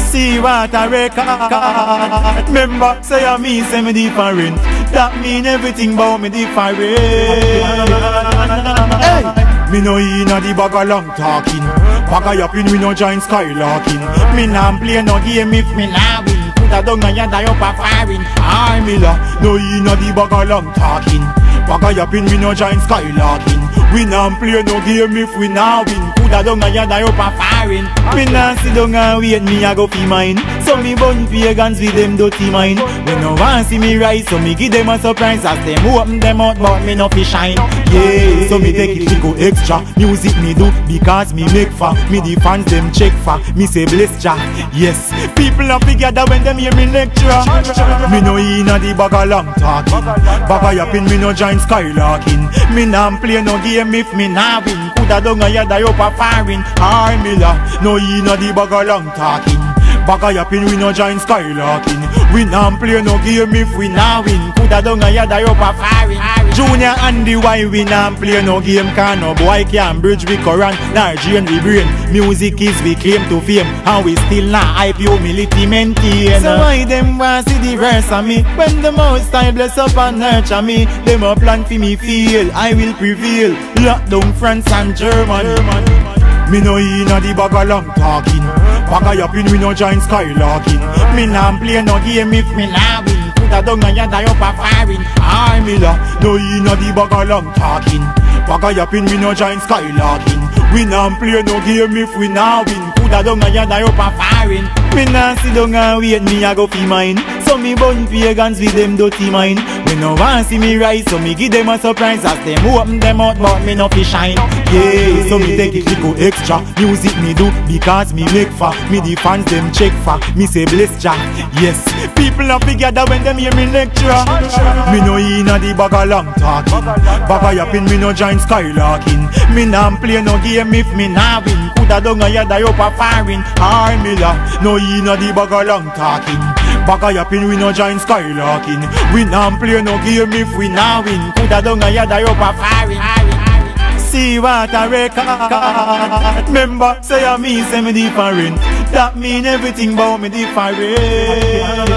See what a record. Remember, say I me, say me different. That mean everything about me different. Hey, me no inna the bag of long talking. Bag of yapping, we no join skylarking. Me nah play no game if me nah win. Put a down and you die up a firing. I Miller, no inna the bag of long talking. Bag of yapping, we no join skylarking. We nah play no game if we nah win. Put a down and you die up a firing. Me nah sit down and wait, me a go fi mine. So me bun pagans with them dirty mind. When no one see me rise, so me give them a surprise. As them open them out, but me no fi shine. Yeah, so me take it go extra. Music me do because me make for. Me the fans them check for. Me say bless Jah. Yes, people are together when them hear me lecture. Me no inna the bag of long talking. Bag of yapping, me no join skylarking. Me nah play no game if me nah win. Coulda down a yard up a firing. Hi Miller, no inna the bag of long talking. Bag of yapping, we no join skylarking. We nah play no game if we nah win. Coulda down a yard up a firing. Junior and the why we nah play no game. Can no boy can bridge we current, nor drain we brain. Music is we claim to fame, and we still nah hype humility maintain. So why them want see the verse of me? When the most time bless up and nurture me, them a plan for me feel I will prevail. Lock down France and Germany. Me no inna the bag of long talking. Bag of yapping, we no join skylarking. Me nah play no game if me nah win. Put a down and you die up a firing. I Miller, no inna the bag of long talking. Bag of yapping, we no join skylarking. We nah play no game if we nah win. Put a down and you die up a firing. Me nah sit down and wait, me a go fi mine. So me bun pagans with them dirty mind. When no one see me rise, so me give them a surprise. As them open them out, but me no fi shine. Yeah, so me take it go extra. Music me do because me make for. Me the fans them check for. Me say bless Jah. Yes, people are together when them hear me lecture. Me no inna the bag of long talking. Bag of yapping, me no join skylarking. Me nah play no game if me nah win. Coulda down a yard up a firing. Hi Miller, no inna the bag of long talking. Bag of yapping, we no join skylarking. We nah play no game if we nah win. Coulda down a yard up a firing. See what a record. Remember, say I me, say me different. That mean everything about me different.